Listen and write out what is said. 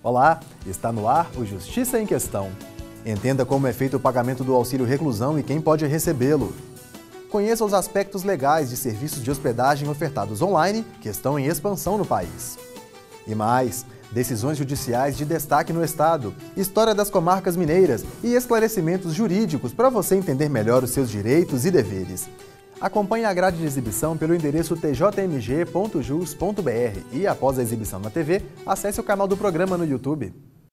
Olá, está no ar o Justiça em Questão. Entenda como é feito o pagamento do auxílio reclusão e quem pode recebê-lo. Conheça os aspectos legais de serviços de hospedagem ofertados online que estão em expansão no país. E mais, decisões judiciais de destaque no Estado, história das comarcas mineiras e esclarecimentos jurídicos para você entender melhor os seus direitos e deveres. Acompanhe a grade de exibição pelo endereço tjmg.jus.br e, após a exibição na TV, acesse o canal do programa no YouTube.